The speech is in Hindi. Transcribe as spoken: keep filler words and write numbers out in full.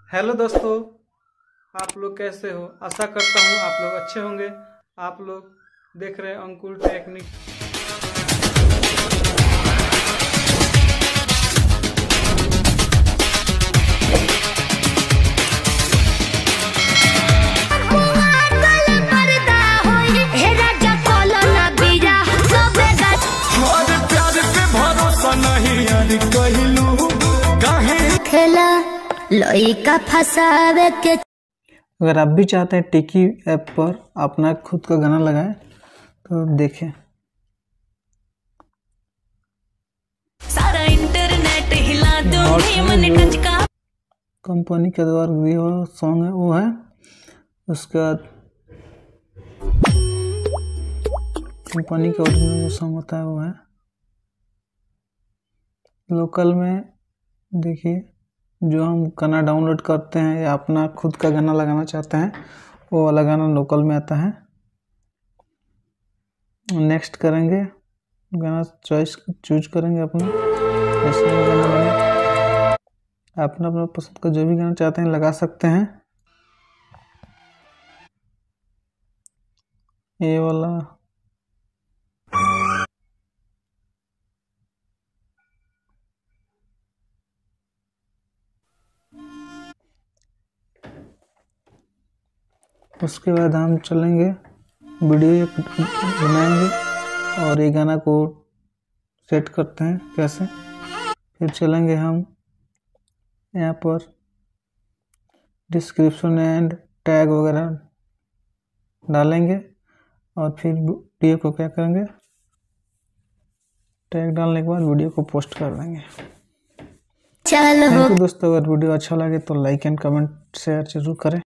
हेलो दोस्तों, आप लोग कैसे हो? आशा करता हूँ आप लोग अच्छे होंगे। आप लोग देख रहे हैं अंकुर टेक्निक। लइका फसावे के। अगर आप भी चाहते हैं टिकी ऐप पर अपना खुद का गाना लगाएं तो देखें। सारा इंटरनेट हिला दूंगी मन टच का कंपनी के द्वारा दिया हुआ सॉन्ग है वो है। उसके बाद कंपनी का ओरिजिनल जो सॉन्ग होता है वो है। लोकल में देखिए, जो हम गाना डाउनलोड करते हैं या अपना खुद का गाना लगाना चाहते हैं वो वाला गाना लोकल में आता है। नेक्स्ट करेंगे, गाना चॉइस चूज करेंगे अपना। ऐसे गाना लगा, अपना अपना पसंद का जो भी गाना चाहते हैं लगा सकते हैं। ये वाला उसके बाद हम चलेंगे वीडियो बनाएंगे और ये गाना को सेट करते हैं कैसे। फिर चलेंगे हम यहाँ पर डिस्क्रिप्शन एंड टैग वगैरह डालेंगे और फिर वीडियो को क्या करेंगे, टैग डालने के बाद वीडियो को पोस्ट कर देंगे। चलो थैंक यू दोस्तों। अगर वीडियो अच्छा लगे तो लाइक एंड कमेंट शेयर जरूर करें।